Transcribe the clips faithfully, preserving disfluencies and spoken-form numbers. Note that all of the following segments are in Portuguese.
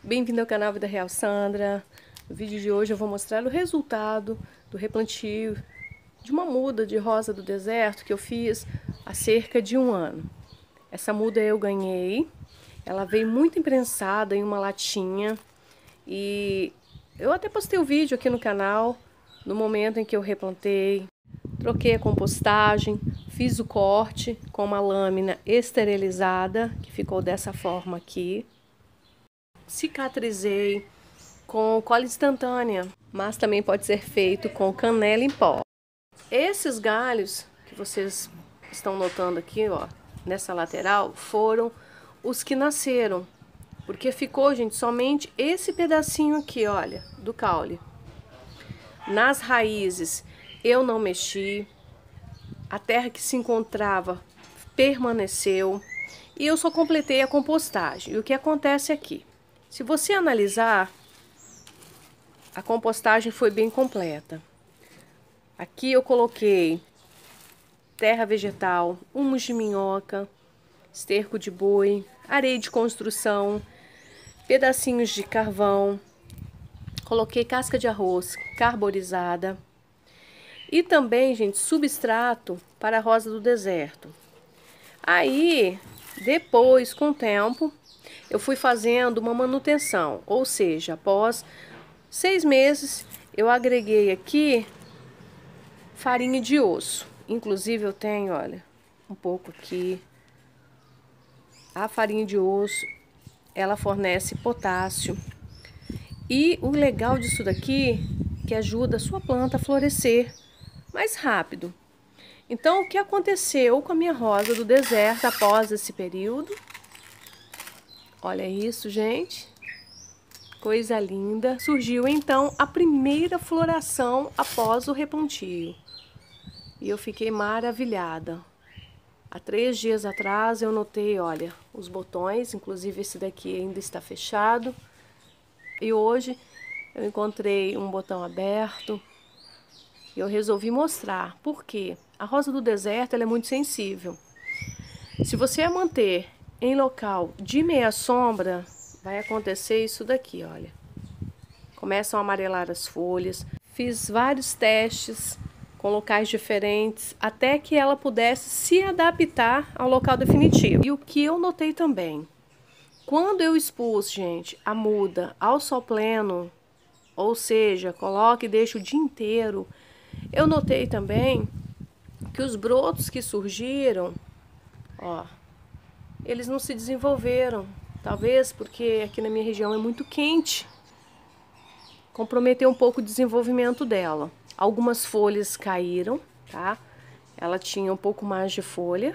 Bem-vindo ao canal Vida Real Sandra. No vídeo de hoje eu vou mostrar o resultado do replantio de uma muda de rosa do deserto que eu fiz há cerca de um ano. Essa muda eu ganhei, ela veio muito imprensada em uma latinha e eu até postei o vídeo aqui no canal no momento em que eu replantei. Troquei a compostagem, fiz o corte com uma lâmina esterilizada, que ficou dessa forma aqui. Cicatrizei com cola instantânea, mas também pode ser feito com canela em pó. Esses galhos que vocês estão notando aqui, ó, nessa lateral, foram os que nasceram, porque ficou, gente, somente esse pedacinho aqui, olha, do caule. Nas raízes eu não mexi, a terra que se encontrava permaneceu e eu só completei a compostagem. E o que acontece aqui? Se você analisar, a compostagem foi bem completa. Aqui eu coloquei terra vegetal, humus de minhoca, esterco de boi, areia de construção, pedacinhos de carvão, coloquei casca de arroz carborizada e também, gente, substrato para a rosa do deserto. Aí, depois, com o tempo, eu fui fazendo uma manutenção, ou seja, após seis meses, eu agreguei aqui farinha de osso. Inclusive, eu tenho, olha, um pouco aqui. A farinha de osso, ela fornece potássio. E o legal disso daqui, que ajuda a sua planta a florescer mais rápido. Então, o que aconteceu com a minha rosa do deserto após esse período? Olha isso, gente. Coisa linda. Surgiu, então, a primeira floração após o replantio. E eu fiquei maravilhada. Há três dias atrás eu notei, olha, os botões, inclusive esse daqui ainda está fechado. E hoje eu encontrei um botão aberto. E eu resolvi mostrar. Por quê? A rosa do deserto ela é muito sensível. Se você a manter em local de meia sombra, vai acontecer isso daqui, olha. Começam a amarelar as folhas. Fiz vários testes com locais diferentes, até que ela pudesse se adaptar ao local definitivo. E o que eu notei também, quando eu expus, gente, a muda ao sol pleno, ou seja, coloque e deixe o dia inteiro, eu notei também que os brotos que surgiram, ó, eles não se desenvolveram. Talvez porque aqui na minha região é muito quente. Comprometeu um pouco o desenvolvimento dela. Algumas folhas caíram, tá? Ela tinha um pouco mais de folha.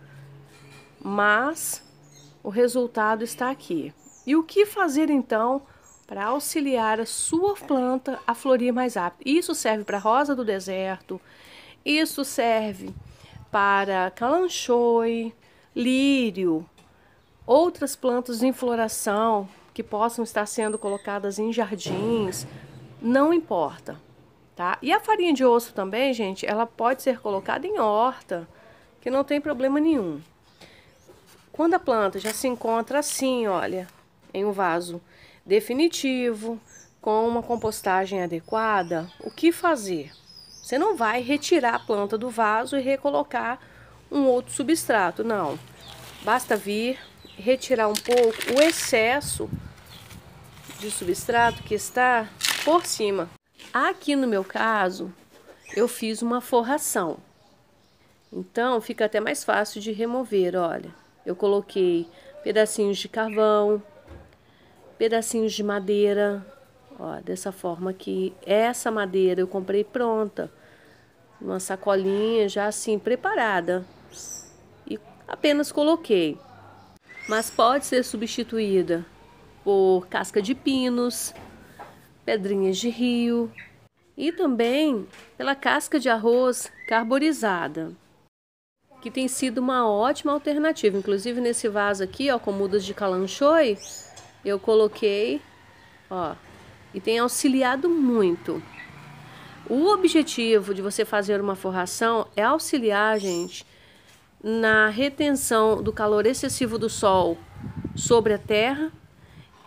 Mas o resultado está aqui. E o que fazer então para auxiliar a sua planta a florir mais rápido? Isso serve para rosa do deserto. Isso serve para calanchoe, lírio, outras plantas em floração que possam estar sendo colocadas em jardins, não importa, tá? E a farinha de osso também, gente, ela pode ser colocada em horta, que não tem problema nenhum. Quando a planta já se encontra assim, olha, em um vaso definitivo, com uma compostagem adequada, o que fazer? Você não vai retirar a planta do vaso e recolocar um outro substrato, não. Basta vir retirar um pouco o excesso de substrato que está por cima. Aqui no meu caso, eu fiz uma forração. Então, fica até mais fácil de remover, olha. Eu coloquei pedacinhos de carvão, pedacinhos de madeira, ó, dessa forma aqui. Essa madeira eu comprei pronta, uma sacolinha já assim preparada. E apenas coloquei. Mas pode ser substituída por casca de pinos, pedrinhas de rio e também pela casca de arroz carborizada, que tem sido uma ótima alternativa. Inclusive nesse vaso aqui, ó, com mudas de calanchoe, eu coloquei, ó, e tem auxiliado muito. O objetivo de você fazer uma forração é auxiliar, gente, na retenção do calor excessivo do sol sobre a terra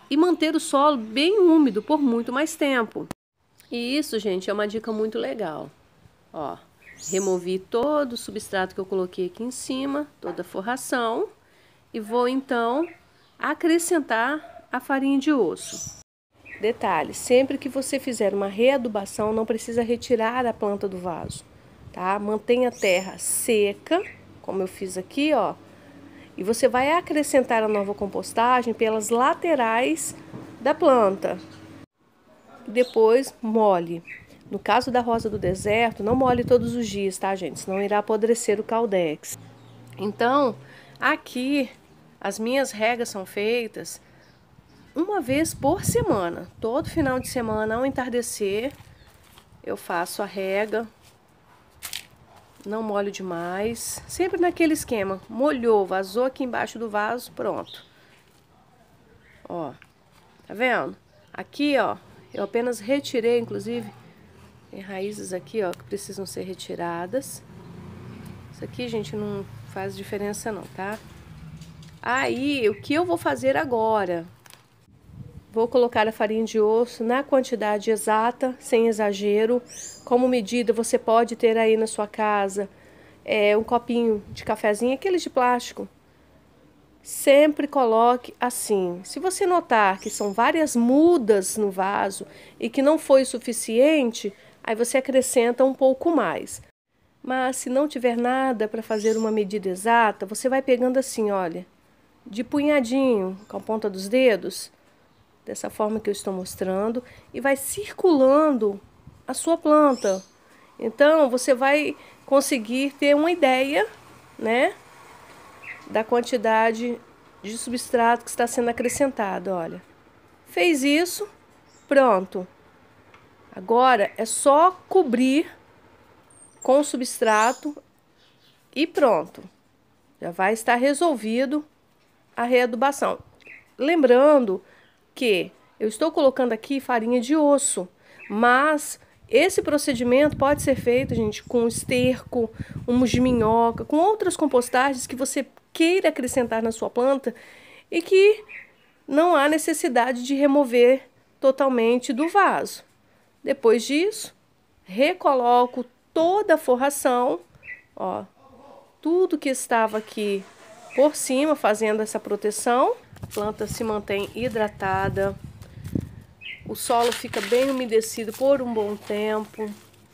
e manter o solo bem úmido por muito mais tempo. E isso, gente, é uma dica muito legal. Ó, removi todo o substrato que eu coloquei aqui em cima, toda a forração, e vou então acrescentar a farinha de osso. Detalhe, sempre que você fizer uma readubação, não precisa retirar a planta do vaso, tá? Mantenha a terra seca, como eu fiz aqui, ó. E você vai acrescentar a nova compostagem pelas laterais da planta. Depois, molhe. No caso da rosa do deserto, não molhe todos os dias, tá, gente? Senão irá apodrecer o caldex. Então, aqui, as minhas regas são feitas uma vez por semana. Todo final de semana, ao entardecer, eu faço a rega. Não molho demais. Sempre naquele esquema. Molhou, vazou aqui embaixo do vaso, pronto. Ó, tá vendo? Aqui, ó, eu apenas retirei, inclusive, tem raízes aqui, ó, que precisam ser retiradas. Isso aqui, gente, não faz diferença não, tá? Aí, o que eu vou fazer agora? Vou colocar a farinha de osso na quantidade exata, sem exagero. Como medida, você pode ter aí na sua casa é, um copinho de cafezinho, aqueles de plástico. Sempre coloque assim. Se você notar que são várias mudas no vaso e que não foi suficiente, aí você acrescenta um pouco mais. Mas se não tiver nada para fazer uma medida exata, você vai pegando assim, olha, de punhadinho, com a ponta dos dedos, dessa forma que eu estou mostrando, e vai circulando a sua planta. Então, você vai conseguir ter uma ideia, né, da quantidade de substrato que está sendo acrescentado, olha. Fez isso, pronto. Agora é só cobrir com o substrato e pronto. Já vai estar resolvido a readubação. Lembrando que eu estou colocando aqui farinha de osso, mas esse procedimento pode ser feito, gente, com esterco, humus de minhoca, com outras compostagens que você queira acrescentar na sua planta e que não há necessidade de remover totalmente do vaso. Depois disso, recoloco toda a forração, ó, tudo que estava aqui por cima, fazendo essa proteção. A planta se mantém hidratada, o solo fica bem umedecido por um bom tempo.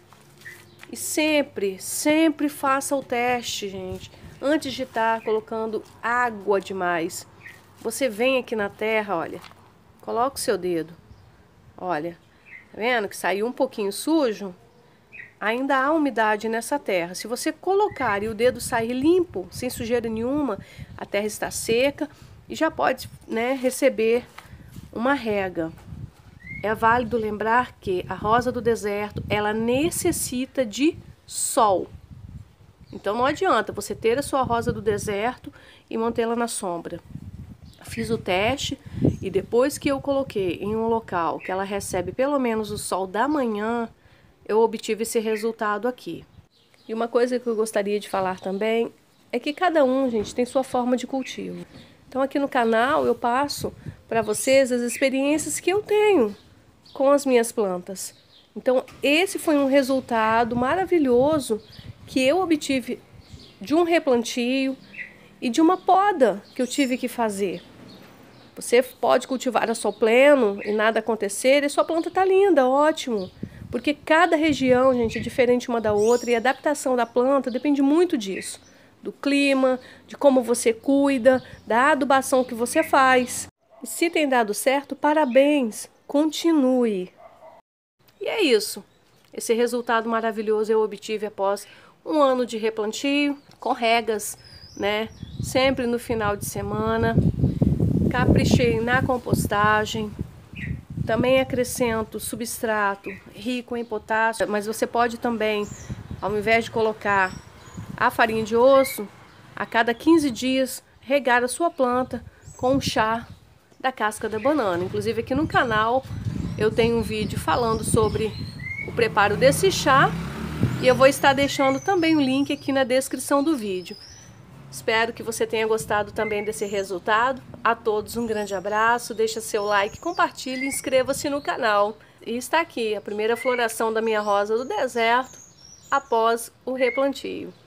E sempre, sempre faça o teste, gente, antes de estar colocando água demais. Você vem aqui na terra, olha, coloca o seu dedo, olha, tá vendo que saiu um pouquinho sujo? Ainda há umidade nessa terra. Se você colocar e o dedo sair limpo, sem sujeira nenhuma, a terra está seca e já pode, né, receber uma rega. É válido lembrar que a rosa do deserto, ela necessita de sol. Então não adianta você ter a sua rosa do deserto e mantê-la na sombra. Fiz o teste e depois que eu coloquei em um local que ela recebe pelo menos o sol da manhã, eu obtive esse resultado aqui. E uma coisa que eu gostaria de falar também é que cada um, gente, tem sua forma de cultivo. Então aqui no canal eu passo para vocês as experiências que eu tenho com as minhas plantas. Então esse foi um resultado maravilhoso que eu obtive de um replantio e de uma poda que eu tive que fazer. Você pode cultivar a sol pleno e nada acontecer e sua planta está linda, ótimo. Porque cada região, gente, é diferente uma da outra e a adaptação da planta depende muito disso. Do clima, de como você cuida, da adubação que você faz. E se tem dado certo, parabéns, continue. E é isso. Esse resultado maravilhoso eu obtive após um ano de replantio, com regas, né? Sempre no final de semana. Caprichei na compostagem. Também acrescento substrato rico em potássio, mas você pode também, ao invés de colocar a farinha de osso, a cada quinze dias regar a sua planta com um chá da casca da banana. Inclusive aqui no canal eu tenho um vídeo falando sobre o preparo desse chá e eu vou estar deixando também o link aqui na descrição do vídeo. Espero que você tenha gostado também desse resultado. A todos um grande abraço, deixa seu like, compartilhe e inscreva-se no canal. E está aqui a primeira floração da minha rosa do deserto após o replantio.